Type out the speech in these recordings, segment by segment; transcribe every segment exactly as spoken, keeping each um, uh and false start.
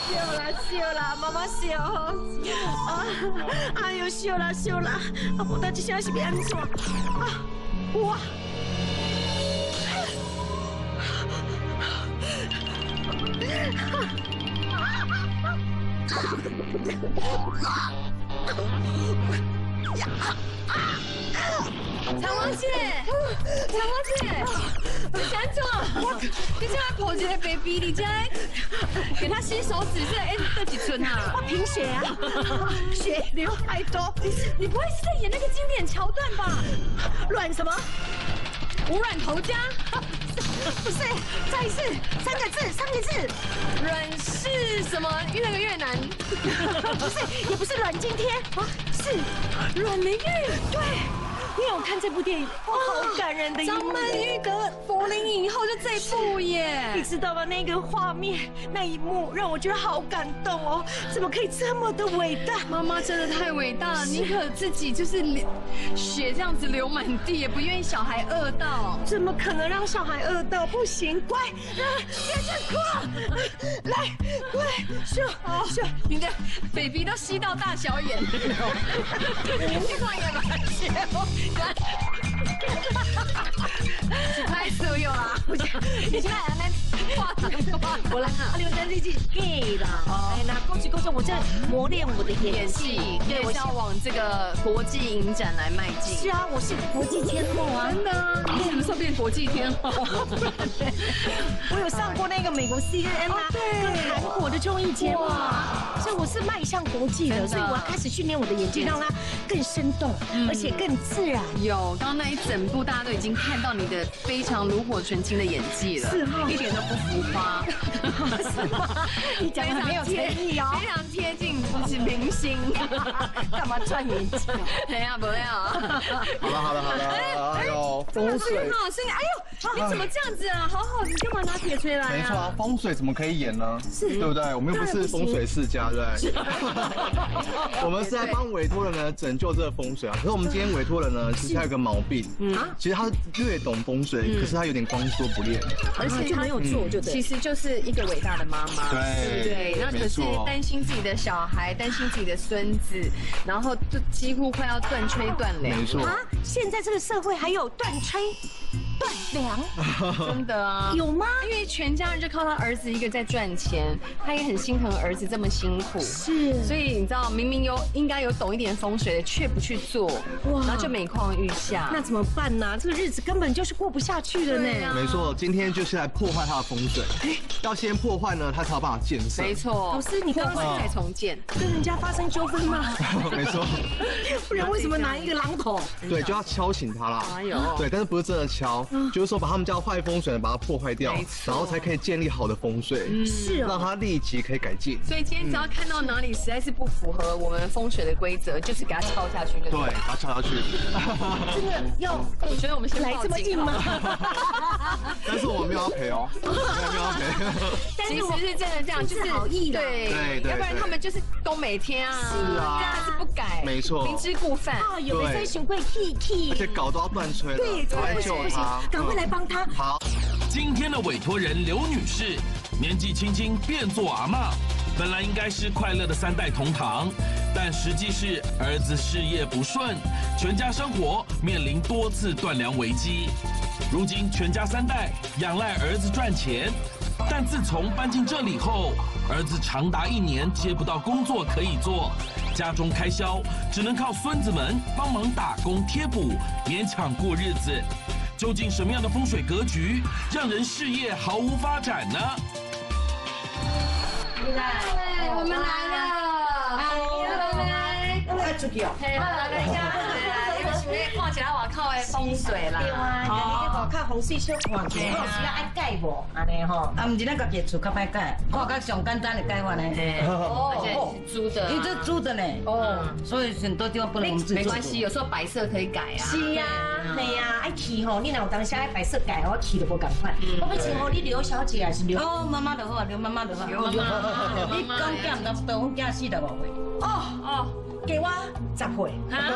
笑啦笑啦，妈妈笑。啊，哎呦笑啦笑啦，啊，无等一下是要安怎？啊，哇！ 长毛姐，长毛姐，你想做？你现在抱一个 baby， 你现在给他吸手指，这哎这几寸啊？ 我贫血啊，血流太多。 你是你不会是在演那个经典桥段吧？ 软什么？ 无软头家？ 不是，再一次，三个字，三个字。 阮是什么？越那个越南？ 不是，也不是阮经天啊，是阮玲玉。 对。你有看这部电影？哇，好感人的一幕。 张曼玉得柏林影后就这一部耶， 你知道吗？那个画面，那一幕让我觉得好感动哦！怎么可以这么的伟大？ 妈妈真的太伟大了，宁可自己就是流血这样子流满地，也不愿意小孩饿到。 怎么可能让小孩饿到？不行，乖，别再哭，来，乖，秀，秀， 你的 baby 都吸到大小眼了，你看也蛮笑。拍摄有啦，你现在还在画长画， 我来，啊，刘丹这句给啦，哎，那恭喜恭喜，我在磨练我的演技， 对，我是要往这个国际影展来迈进。 是啊，我是国际天后啊， 真的，你什么时候变国际天后？ 我有上过那个美国 C N N 啊，对，跟韩国的综艺节目啊，所以我是迈向国际的，所以我要开始训练我的演技，让它更生动，而且更自然。 有，刚刚那一整部大家都已经看到你的非常炉火纯青的演技了， 是哈， 一点都不浮夸， 是吗？你讲的没有诚意哦， 非常贴近就是明星， 干嘛赚眼睛？ 没有没有。 好了好了好了，哎呦，风水， 好声音，哎呦，你怎么这样子啊？好好，你干嘛拿铁锤来啊？ 没错啊，风水怎么可以演呢？对不对？我们又不是风水世家，对不对？我们是在帮委托人呢拯救这个风水啊。可是我们今天委托人呢，其实他有个毛病，啊，其实他略懂风水，可是他有点光说不练， 而且他没有做，就其实就是一个伟大的妈妈， 对对，那可是担心自己的小孩，担心自己的孙子，然后就几乎快要断炊断粮。 没错啊，现在这个社会还有断炊断粮， 真的啊， 有吗？ 因为全家人就靠他儿子一个在赚钱，他也很心疼儿子这么辛苦， 是， 所以你知道，明明有应该有懂一点风水的，却不去做，哇，然后就每况愈下， 那怎么办呢？这个日子根本就是过不下去了呢。 没错，今天就是来破坏他的风水，要先破坏呢，他才有办法建设。 没错， 老师，你刚刚再重建， 跟人家发生纠纷吗？ 没错， 不然为什么拿一个榔头？ 对，就要敲醒他啦。 哎呦， 对，但是不是真的敲，就是说把他们家坏风水把它破坏掉，然后才可以建立好的风水， 是， 让它立即可以改进。 所以今天只要看到哪里实在是不符合我们风水的规则，就是给它敲下去就对。 对，把它敲下去。 真的要， 我觉得我们先来这么近吗？ 但是我们没有要赔哦，没有要赔。 其实是真的这样，就是好意的， 对对， 要不然他们就是都每天啊， 是啊， 但是不改， 没错， 明知故犯啊，有的在想会 K K， 而且搞都要断炊了， 对， 来救他， 赶快来帮他。 好， 今天的委托人刘女士，年纪轻轻便做阿嬷，本来应该是快乐的三代同堂，但实际是儿子事业不顺，全家生活面临多次断粮危机。如今全家三代仰赖儿子赚钱，但自从搬进这里后，儿子长达一年接不到工作可以做，家中开销只能靠孙子们帮忙打工贴补，勉强过日子。究竟什么样的风水格局让人事业毫无发展呢？ 来，我们来了，哎呀，来， 来出去哦， 嘿，来来家，来，因为想要看一下外口的风水啦。 对啊，今日这外口风水小看者，有时要爱改无，安尼吼。 啊，毋是咱家己厝较歹改，看较上简单的改法呢。 哦，而且是租的， 因为这租的呢，哦，所以很多地方不能自没关系，有时候白色可以改啊。 是呀，系呀，爱去吼，你若有当时爱白色改，我去都无共款。我要请吼你刘小姐还是刘？ 哦，妈妈就好，刘妈妈就好。 刘妈妈， 你讲囝唔得多，阮囝四十五岁。 哦哦。 给我十岁。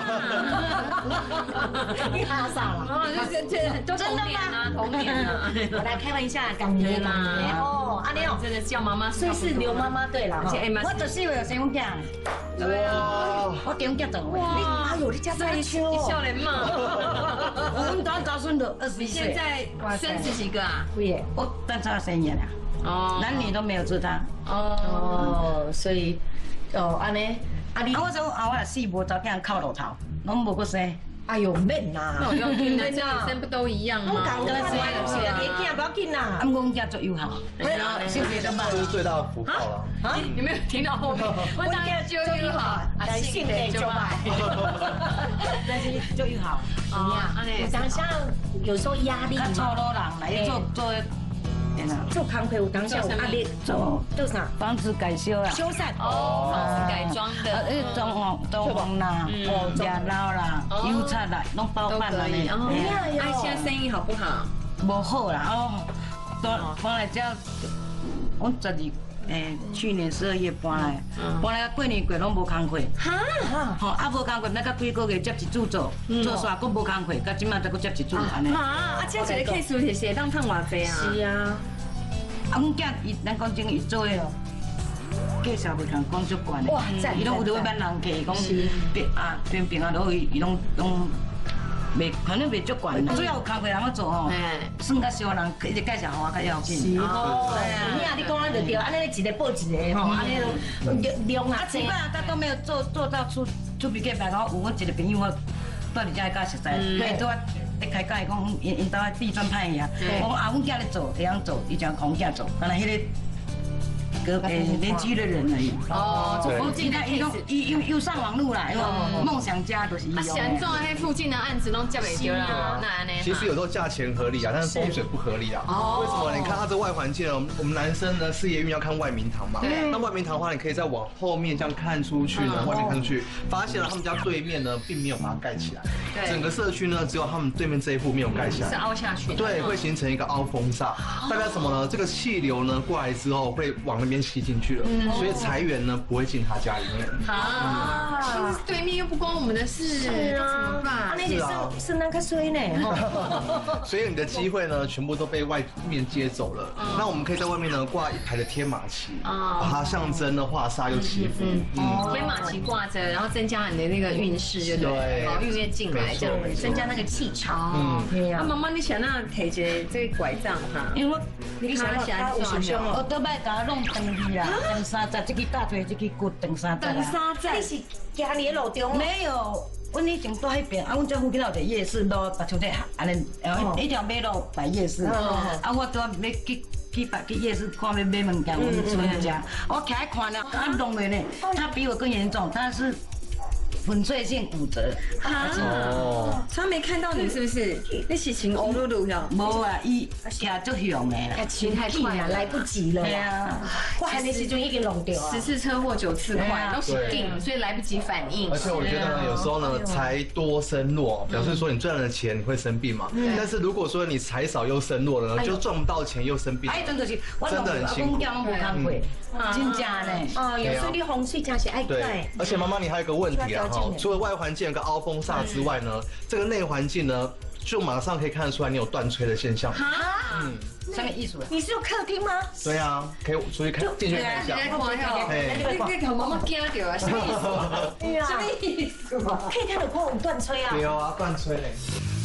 你哈啥了？ 哦，就是这都童年啊，童年啊。 我来开玩笑，港年啦。哦，阿妞真的叫妈妈， 所以是刘妈妈对了。 我十四岁有生囝。对啊，我中脚做。 哇，哎呦，你家在秋。 笑脸嘛。 我们当早孙都二十一岁。 现在生十几个啊？ 对，我单差生一啦。哦，男女都没有知他。 哦，所以，哦，安尼，啊你， 啊我说啊，我死无早点靠路头，拢无个生。 哎呦，免啦， 那我要听的，这女生不都一样吗？ 我讲的是，是啊，年纪不要紧啦。 啊，我们家做友好，性别都慢。 这是最大的福报了。 啊，你没有听到后面？我当然就友好， 性别就慢。 但是做友好， 怎么样？我当下有时候压力， 较粗鲁人来做做。 做康培，有当下有压力，做做啥？ 房子改修啦， 修缮哦，房子改装的， 呃，装潢装潢啦，家闹啦，油漆啦，拢包办了呢。 哎，现在生意好不好？ 无好啦，哦，搬搬来这，我十二，诶，去年十二月搬来，搬来过年过拢无工课。哈，吼，啊无工课，那到几个月接一组做，做煞佫无工课，到即马再佫接一组安尼。 啊，啊，这一个 case 是是当趁偌济啊？ 是啊。 啊，阮囝伊，咱讲真，伊做诶哦，介绍袂通讲足悬诶。哇，伊拢有伫要挽人客，讲边啊边边啊，都伊拢拢袂，反正袂足悬。主要有工课人要做吼，算较少人一直介绍互我较要紧。 是哦，你啊，你讲安就对，安尼一个报一个吼，安尼量量啊。啊，起码他都没有做做到出出笔给白，然后有阮一个朋友我住伫遮甲熟悉，伊做啊。咧开讲，伊讲因因兜诶地砖歹呀，我讲啊，阮囝咧做，会晓做，伊就讲囝做，敢若迄个隔诶邻居的人而已。哦， 附近的伊讲伊又又上网路啦，梦想家就是伊哦。 喜欢做迄附近的案子，拢接袂着啦，那安尼。 其实有时候价钱合理啊，但是风水不合理啊。为什么？你看它这外环境，我们男生呢事业运要看外明堂嘛。那外明堂的话，你可以再往后面这样看出去呢，外面看出去，发现了他们家对面呢并没有把它盖起来。整个社区呢，只有他们对面这一户没有盖起来， 是凹下去的。 对，会形成一个凹风煞，代表什么呢？这个气流呢过来之后会往那边吸进去了，所以财源呢不会进他家里面。 啊，但是对面又不关我们的事，是啊，怎么办？ 那也是是那个水呢， 所以你的机会呢全部都被外面接走了。那我们可以在外面呢挂一排的天马旗，把它象征的化煞又祈福。 嗯，天马旗挂着，然后增加你的那个运势，对不对？好，运越进来。这样增加那个气场。嗯，对呀。啊，妈妈，你想那提着这个拐杖哈？因为我你看他现在做什么？ 我都摆甲弄长去啦，长三十，这个大腿，这个骨长三十。 长三十， 你是家里路中？ 没有，阮以前住迄边，啊，阮这附近有一个夜市，路白树底安尼，然后一条马路摆夜市。啊，我都要去去摆去夜市看要买物件，我们村家，我徛喺看了，啊，弄的呢，他比我更严重，他是。粉碎性骨折啊！哦，他没看到你是不是？你是穿乌噜噜呀？ 无啊，伊徛足凶的啦， 骑太快了，来不及了。对啊，快那时阵已经弄掉啊， 十次车祸九次快，都是定，所以来不及反应。 而且我觉得呢，有时候呢，财多生弱，表示说你赚了钱你会生病嘛。但是如果说你财少又生弱了呢，就赚不到钱又生病。 哎，真的是， 真的很辛苦。 真假呢？ 哦，有时候你风水真是爱对。而且妈妈，你还有一个问题啊。除了外环境有个凹风煞之外呢，这个内环境呢，就马上可以看得出来你有断吹的现象。 嗯，什么意思？ 你是有客厅吗？ 对啊，可以出去看，进去看一下。 你你头妈妈惊到啊？什么意思？ 对啊，什么意思？可以看得出我们断吹啊？ 有啊，断吹嘞。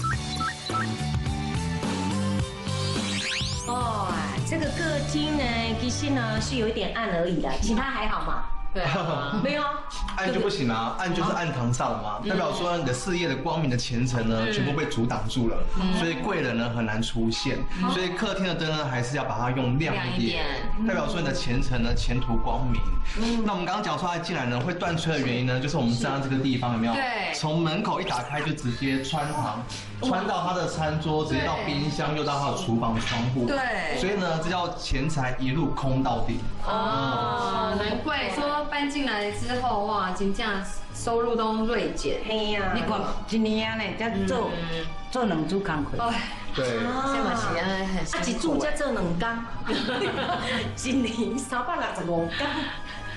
哦，这个客厅呢，其实呢是有一点暗而已的，其他还好嘛。 对， 没有暗就不行啊，暗就是暗堂煞了嘛，代表说你的事业的光明的前程呢，全部被阻挡住了，所以贵人呢很难出现，所以客厅的灯呢还是要把它用亮一点，代表说你的前程呢前途光明。那我们刚刚讲说他进来呢会断吹的原因呢，就是我们站在这个地方有没有？对，从门口一打开就直接穿堂，穿到他的餐桌，直接到冰箱，又到他的厨房窗户。对，所以呢这叫钱财一路空到底。 哦，难怪说。搬进来之后，哇，真正收入都锐减。 嘿呀，你看一年呢，才做做两组工课。 对， 这嘛是啊， 啊，一组才做两工，一年三百六十五天。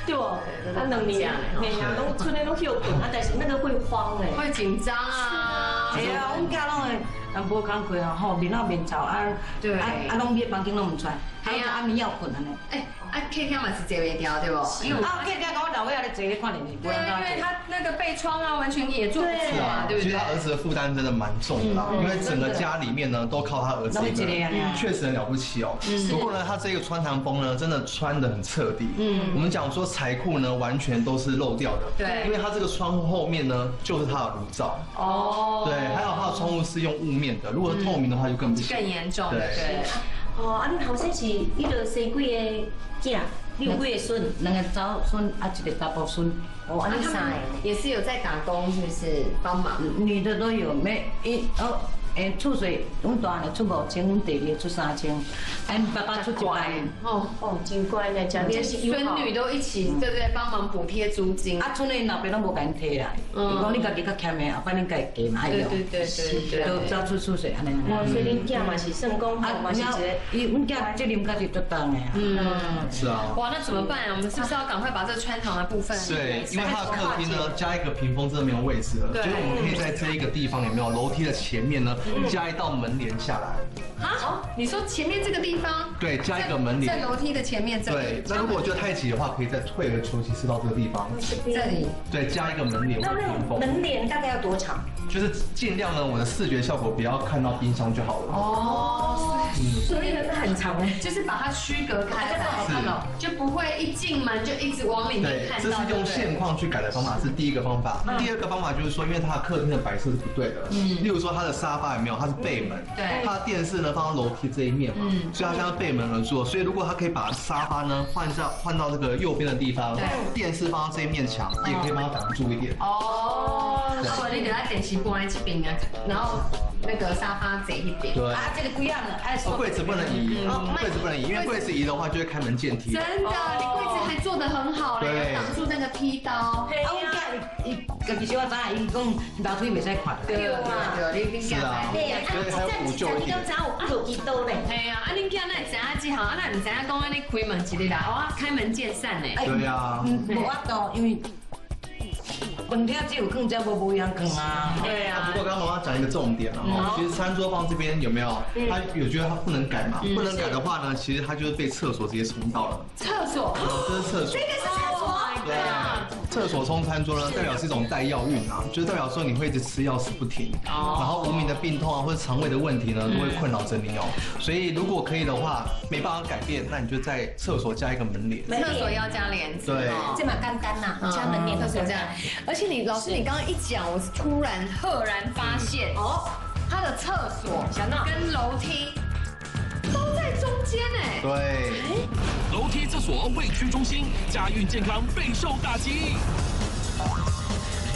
对不？啊，两年，嘿呀，拢村内拢去有滚，啊，但是那个会慌哎， 会紧张啊。 系啊，阮囝拢会，人无工课啊，吼，面老面臭啊， 对， 啊啊，拢伫房间拢唔出来，还有暗暝要困安尼。 哎，啊 K K 嘛是坐袂掉对不？ 因为啊 K K 讲我老尾还咧坐咧看电视， 对，因为他那个背窗啊，完全也做不起嘛，对不对？ 其实他儿子的负担真的蛮重的啦，因为整个家里面呢都靠他儿子一个人，确实很了不起哦。不过呢，他这个穿堂风呢，真的穿得很彻底。嗯，我们讲说财库呢，完全都是漏掉的。 对， 因为他这个窗户后面呢，就是他的炉灶。哦。对，还有他的窗户是用雾面的，如果是透明的话就更不行。 更严重。 对。 哦，啊，你后生是你著生几个囝？你有几个孙？ 两个早孙啊，一个大伯孙。 哦，啊，你三个也是有在打工，是不是？帮忙。 女的都有，没一哦。诶，厝水，阮大个出五千，阮第二个出三千，俺爸爸出一万。 哦哦，真乖呢，讲连孙女都一起，对不对？帮忙补贴租金。 啊，厝内老爸拢无甲因摕来，伊讲你家己较欠的，后摆恁家己加嘛用。 对对对对， 都走出厝水安尼。 哇，所以恁囝嘛是算讲好嘛是一个， 伊阮囝责任家己做当的啊。 嗯， 是啊。 哇，那怎么办啊？我们是不是要赶快把这个穿堂的部分？ 对，因为它的客厅呢加一个屏风真的没有位置了，所以我们可以在这一个地方有没有楼梯的前面呢加一道门。门帘下来啊？你说前面这个地方？ 对，加一个门帘， 在楼梯的前面这里。 对，那如果我觉得太挤的话，可以再退而求其次到这个地方。 这里。 对，加一个门帘或屏风。 门帘大概要多长？ 就是尽量呢，我的视觉效果不要看到冰箱就好了。哦， 所以呢，它很长哎， 就是把它区隔开来，就不会一进门就一直往里面看到。 对，这是用现况去改的方法，是第一个方法。第二个方法就是说，因为它的客厅的摆设是不对的，嗯，例如说它的沙发有没有，它是背门，对，它的电视呢放到楼梯这一面嘛，所以它现在背门而坐。所以如果它可以把沙发呢换到换到这个右边的地方，对，电视放到这一面墙，也可以帮它挡住一点。哦， 所以你得在电视放在这边啊，然后那个沙发这一边。 对， 啊，这个不一样的，哎， 柜子不能移，柜子不能移，因为柜子移的话就会开门见梯。 真的，你柜子还做得很好嘞，挡住那个梯刀。 啊，我囝伊家己小我知影，伊讲楼梯袂使看。 对啊，对，你是啊，所以还要补救一点。 你刚才有有梯刀嘞？ 系啊，啊，恁囝那会知影这行，啊，那唔知影讲安尼开门一日来，哇，开门见山嘞。 对啊， 无法度，因为。饭店只有更加无不一样更啊。 对啊。 不过刚刚妈妈讲一个重点了哈，其实餐桌放这边有没有？他有觉得他不能改嘛？不能改的话呢，其实他就是被厕所直接冲到了。 厕所？ 这是厕所。 这个是厕所。 对。厕所冲餐桌呢，代表是一种带药运啊，就是代表说你会一直吃药吃不停，然后无名的病痛啊或者肠胃的问题呢，都会困扰着你哦。所以如果可以的话，没办法改变，那你就在厕所加一个门帘。 厕所要加帘子。 对。 这么简单呐，加门帘厕所这样。而且你老师，你刚刚一讲，我突然赫然发现，哦，他的厕所跟楼梯都在中间哎。 对。 楼梯厕所位居中心，家运健康备受打击。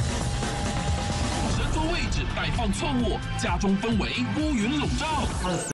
神桌位置摆放错误，家中氛围乌云笼罩。